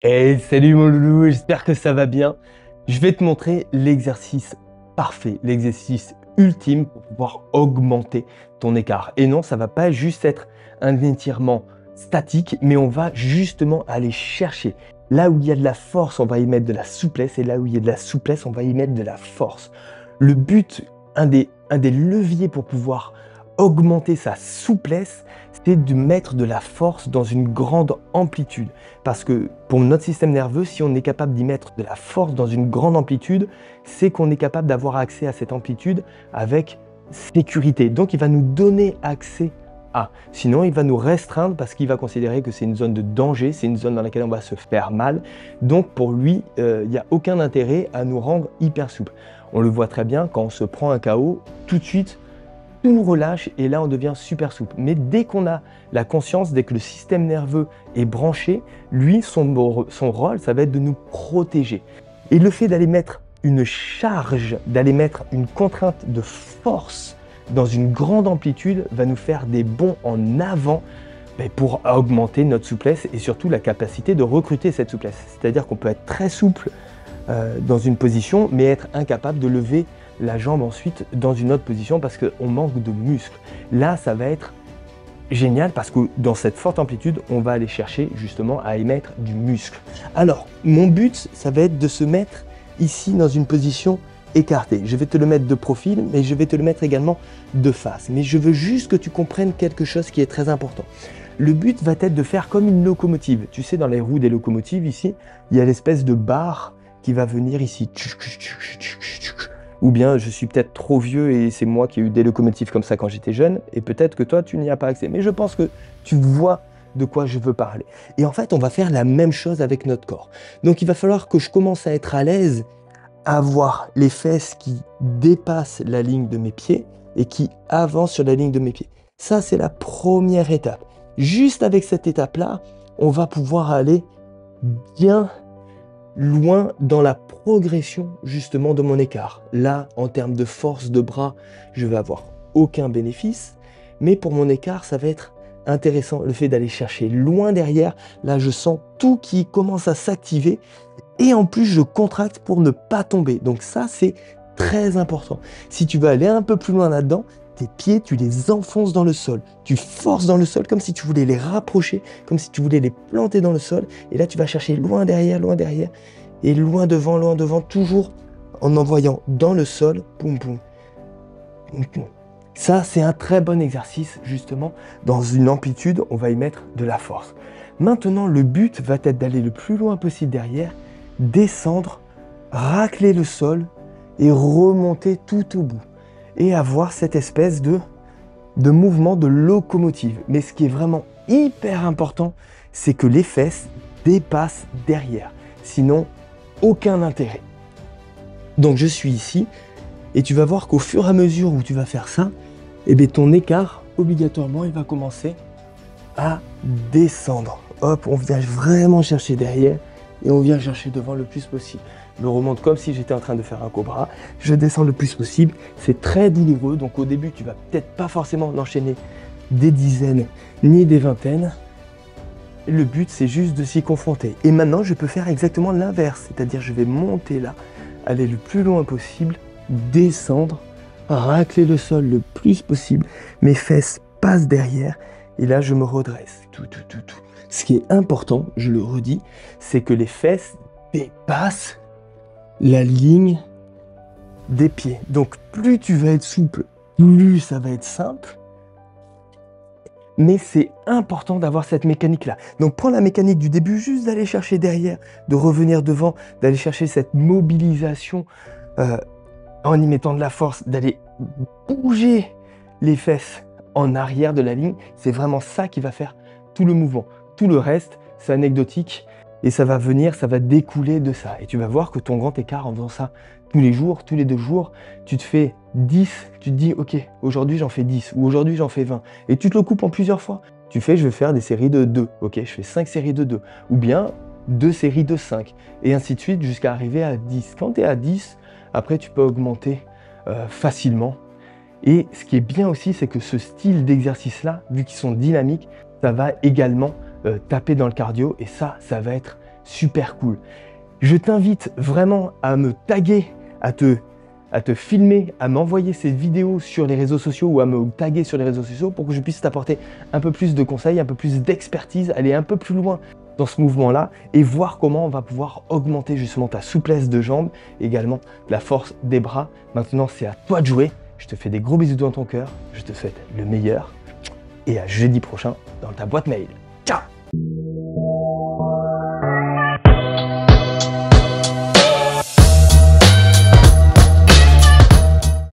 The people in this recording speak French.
Hey, salut mon loulou, j'espère que ça va bien. Je vais te montrer l'exercice parfait, l'exercice ultime pour pouvoir augmenter ton écart. Et non, ça va pas juste être un étirement statique, mais on va justement aller chercher. Là où il y a de la force, on va y mettre de la souplesse, et là où il y a de la souplesse, on va y mettre de la force. Le but, un des leviers pour pouvoir augmenter sa souplesse, c'est de mettre de la force dans une grande amplitude. Parce que pour notre système nerveux, si on est capable d'y mettre de la force dans une grande amplitude, c'est qu'on est capable d'avoir accès à cette amplitude avec sécurité. Donc il va nous donner accès à. Sinon, il va nous restreindre parce qu'il va considérer que c'est une zone de danger, c'est une zone dans laquelle on va se faire mal. Donc pour lui, il n'y a aucun intérêt à nous rendre hyper souple. On le voit très bien quand on se prend un KO, tout de suite, tout nous relâche et là on devient super souple. Mais dès qu'on a la conscience, dès que le système nerveux est branché, lui, son rôle, ça va être de nous protéger. Et le fait d'aller mettre une charge, d'aller mettre une contrainte de force dans une grande amplitude va nous faire des bonds en avant pour augmenter notre souplesse et surtout la capacité de recruter cette souplesse. C'est-à-dire qu'on peut être très souple dans une position, mais être incapable de lever la jambe ensuite dans une autre position parce qu'on manque de muscles. Là, ça va être génial parce que dans cette forte amplitude, on va aller chercher justement à émettre du muscle. Alors, mon but, ça va être de se mettre ici dans une position écartée. Je vais te le mettre de profil, mais je vais te le mettre également de face. Mais je veux juste que tu comprennes quelque chose qui est très important. Le but va être de faire comme une locomotive. Tu sais, dans les roues des locomotives, ici, il y a l'espèce de barre qui va venir ici. Ou bien je suis peut-être trop vieux et c'est moi qui ai eu des locomotives comme ça quand j'étais jeune, et peut-être que toi tu n'y as pas accès. Mais je pense que tu vois de quoi je veux parler. Et en fait, on va faire la même chose avec notre corps. Donc il va falloir que je commence à être à l'aise, à avoir les fesses qui dépassent la ligne de mes pieds et qui avancent sur la ligne de mes pieds. Ça, c'est la première étape. Juste avec cette étape-là, on va pouvoir aller bien loin dans la progression justement de mon écart. Là, en termes de force de bras, je vais avoir aucun bénéfice, mais pour mon écart, ça va être intéressant. Le fait d'aller chercher loin derrière, là, je sens tout qui commence à s'activer et en plus, je contracte pour ne pas tomber. Donc ça, c'est très important. Si tu veux aller un peu plus loin là-dedans, tes pieds, tu les enfonces dans le sol. Tu forces dans le sol comme si tu voulais les rapprocher, comme si tu voulais les planter dans le sol. Et là, tu vas chercher loin derrière, et loin devant, toujours en envoyant dans le sol. Poum, poum, poum, poum. Ça, c'est un très bon exercice, justement. Dans une amplitude, on va y mettre de la force. Maintenant, le but va être d'aller le plus loin possible derrière, descendre, racler le sol et remonter tout au bout. Et avoir cette espèce de mouvement de locomotive. Mais ce qui est vraiment hyper important, c'est que les fesses dépassent derrière. Sinon, aucun intérêt. Donc je suis ici, et tu vas voir qu'au fur et à mesure où tu vas faire ça, ton écart, obligatoirement, il va commencer à descendre. Hop, on vient vraiment chercher derrière, et on vient chercher devant le plus possible. Je remonte comme si j'étais en train de faire un cobra, je descends le plus possible, c'est très douloureux, donc au début tu vas peut-être pas forcément enchaîner des dizaines ni des vingtaines. Le but c'est juste de s'y confronter. Et maintenant je peux faire exactement l'inverse, c'est-à-dire je vais monter là, aller le plus loin possible, descendre, racler le sol le plus possible, mes fesses passent derrière, et là je me redresse, tout. Ce qui est important, je le redis, c'est que les fesses dépassent la ligne des pieds. Donc plus tu vas être souple, plus ça va être simple. Mais c'est important d'avoir cette mécanique-là. Donc prends la mécanique du début, juste d'aller chercher derrière, de revenir devant, d'aller chercher cette mobilisation en y mettant de la force, d'aller bouger les fesses en arrière de la ligne. C'est vraiment ça qui va faire tout le mouvement. Tout le reste, c'est anecdotique. Et ça va venir, ça va découler de ça. Et tu vas voir que ton grand écart en faisant ça tous les jours, tous les 2 jours, tu te fais 10, tu te dis ok, aujourd'hui j'en fais 10 ou aujourd'hui j'en fais 20. Et tu te le coupes en plusieurs fois. Tu fais, je vais faire des séries de 2, ok, je fais 5 séries de 2. Ou bien 2 séries de 5. Et ainsi de suite jusqu'à arriver à 10. Quand tu es à 10, après tu peux augmenter facilement. Et ce qui est bien aussi, c'est que ce style d'exercice-là, vu qu'ils sont dynamiques, ça va également taper dans le cardio et ça va être super cool. Je t'invite vraiment à me taguer, à te filmer, à m'envoyer ces vidéos sur les réseaux sociaux ou à me taguer sur les réseaux sociaux pour que je puisse t'apporter un peu plus de conseils, un peu plus d'expertise, aller un peu plus loin dans ce mouvement-là et voir comment on va pouvoir augmenter justement ta souplesse de jambes, également la force des bras. Maintenant, c'est à toi de jouer. Je te fais des gros bisous dans ton cœur, je te souhaite le meilleur et à jeudi prochain dans ta boîte mail.